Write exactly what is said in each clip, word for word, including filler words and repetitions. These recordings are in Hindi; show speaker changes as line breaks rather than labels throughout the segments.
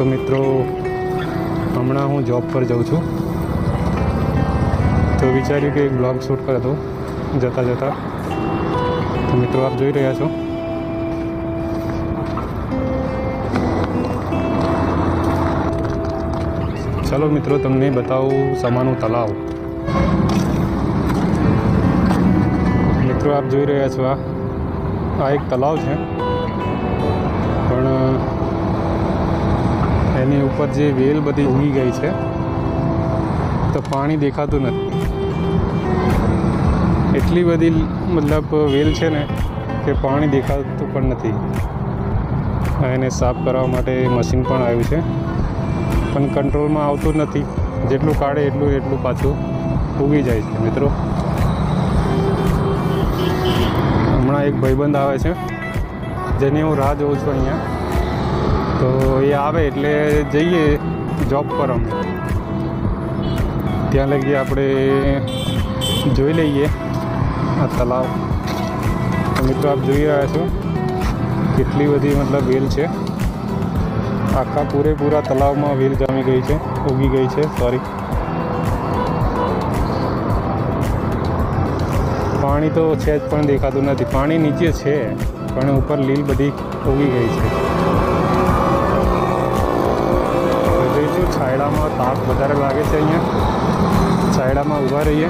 तो मित्रों हमणा हूँ जॉब पर जाऊँ छूँ तो विचार्યું કે એક બ્લોગ શૂટ कर दो जता जता। तो मित्रों आप જોઈ રહ્યા છો चलो मित्रों तमने बताऊँ समानु तलाव। मित्रों आप જોઈ રહ્યા છો आ एक तलाव है पण एनी ऊपर जे वेल बधी उगी गई है तो पानी देखातुं नथी। एटली बधी मतलब वेल है ने कि पानी देखातुं पण नथी। एने साफ करवा माटे मशीन पण आव्युं छे पण कंट्रोल में आवतुं नथी। जेटलुं काढे एटलुं एटलुं पाछुं उगी जाय छे। मित्रों हमणां एक भाईबंध आवे छे जेनी हूँ राह जोऊं छुं अहींया। तो ये आवे एटले जईए जॉब पर अमे त्यां लगी आपणे जोई लईए आ तलाव। तो मित्रों आप जोई रह्या छो केटली बधी मतलब वेल छे। आखा पूरेपूरा तलाव में वेल जामी गई है उगी गई है। सॉरी पानी तो है पण देखातुं नथी। पानी नीचे है पण ऊपर लील बधी उगी गई है। जोईशुं छायड़ा में ताप वधारे लागे छे अहींया छायड़ा में ऊभा रहीए।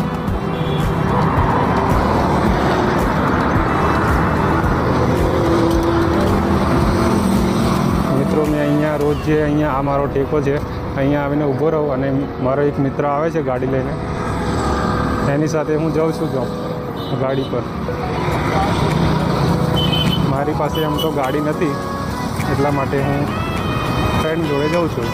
मित्रों मैं अहींया रोज जे अहींया आ मारो टेको है अहींया आवीने ऊभो रहूं अने मारो एक मित्र आवे छे गाड़ी लईने एनी साथे हूँ जाऊँ छुं जॉब गाड़ी पर। मारी पासे आम तो गाड़ी नथी एटला माटे हूँ फ्रेंड जोड़े जाऊँ छुं।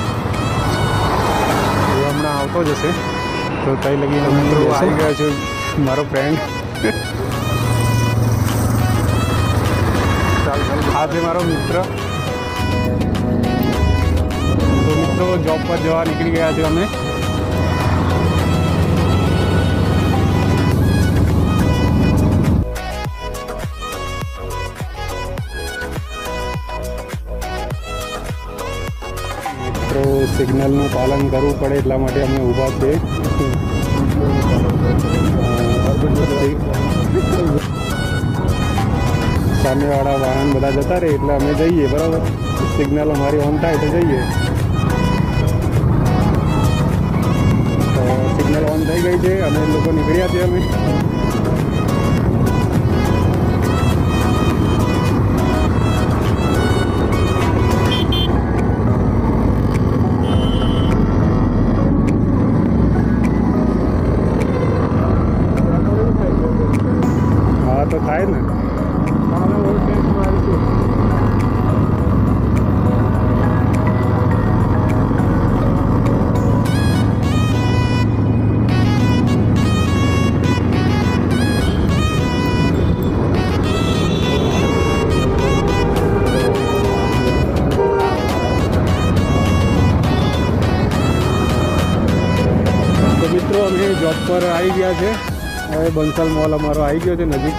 ए हमणां आवतो ज हशे तो तई लगी मित्रों आई गया छे मारो फ्रेंड। आ छे मारो मित्र। तो मित्रों जॉब पर जवा निकली गया छे अमे। मित्रों सिग्नलનું पालन करવું પડે એટલા માટે અમે ઊભા છે। સામેવાળા વાહન બધા જતા રહે એટલે અમે જઈએ બરાબર। સિગ્નલ અમારી ઓન થાય તો જઈએ। તો સિગ્નલ ઓન થઈ ગઈ છે અમે લોકો નીકળ્યા છે અમે। हाँ तो થાય ને मित्रों अमे जॉब पर आई गया है। हवे बंसल मॉल अमारो आई गयो है नजीक।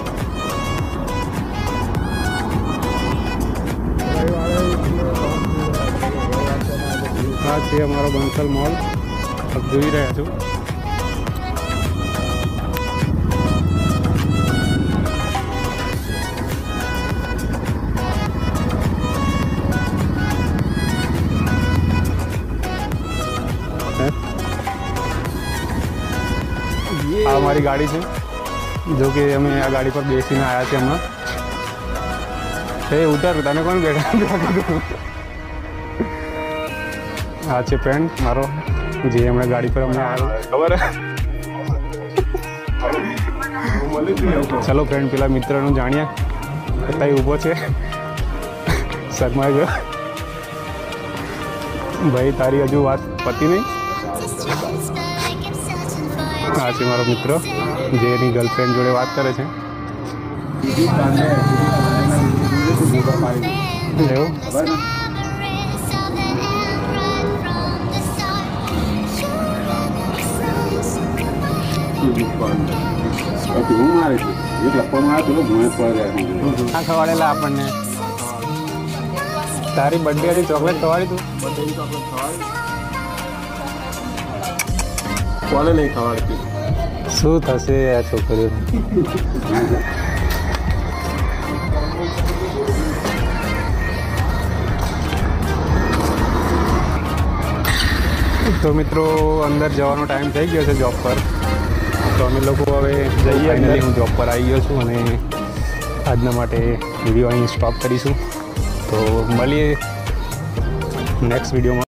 आ छे अमारो बंसल मॉल आप जोई रह्या छो। आ हमारी गाड़ी है जो कि हमें आ गाड़ी पर बेसीने आया थे हमने। हे उतर तने कौन बैठा आ छे फ्रेंड मारो जे हमने गाड़ी पर हमने आया खबर है। चलो फ्रेंड पेला मित्रनु जाणिए तई ऊभो छे शर्माई गयो। भाई तारी हजू बात पती नहीं। आ छे मारो मित्र जे एनी गर्लफ्रेंड जोड़े बात करे छे।
આખા વાળેલા આપણને
તારી બર્થડે હતી ચોકલેટ ખવાડી તું
બર્થડે ચોકલેટ ખવાડી કોને નહીં ખવાડતી
શું થશે આ છોકરીઓ તો મિત્રો અંદર જવાનો ટાઈમ થઈ ગયો છે જોબ પર તો અમે લોકો હવે જઈએ ફાઇનલી હું જોબ પર આવી ગયો છું અને આજના માટે વિડીયો અહીં સ્ટોપ કરીશું તો મળીએ નેક્સ્ટ વિડીયોમાં